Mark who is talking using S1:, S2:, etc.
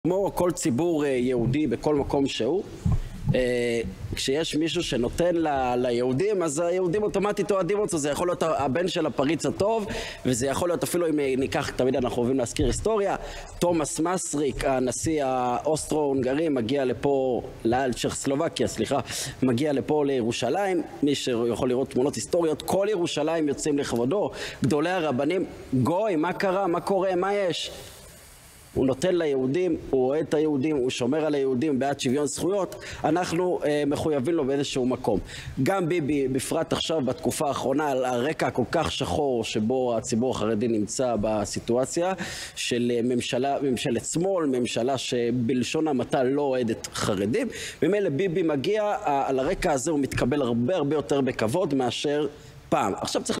S1: כמו כל ציבור יהודי בכל מקום שהוא, כשיש מישהו שנותן ליהודים, אז היהודים אוטומטית אוהדים אותו. זה יכול להיות הבן של הפריץ הטוב, וזה יכול להיות אפילו אם ניקח, תמיד אנחנו אוהבים להזכיר היסטוריה, תומאס מסריק, הנשיא האוסטרו-הונגרי, מגיע לפה, צ'כוסלובקיה, סליחה, מגיע לפה לירושלים. מי שיכול לראות תמונות היסטוריות, כל ירושלים יוצאים לכבודו, גדולי הרבנים. גוי, מה קרה? מה קורה? מה יש? הוא נותן ליהודים, הוא אוהד את היהודים, הוא שומר על היהודים בעד שוויון זכויות. אנחנו מחויבים לו באיזשהו מקום. גם ביבי, בפרט עכשיו בתקופה האחרונה, על הרקע כל כך שחור שבו הציבור החרדי נמצא בסיטואציה של ממשלת שמאל, ממשלה שבלשון המעטה לא אוהדת חרדים. ממילא ביבי מגיע, על הרקע הזה הוא מתקבל הרבה יותר בכבוד מאשר פעם. עכשיו צריך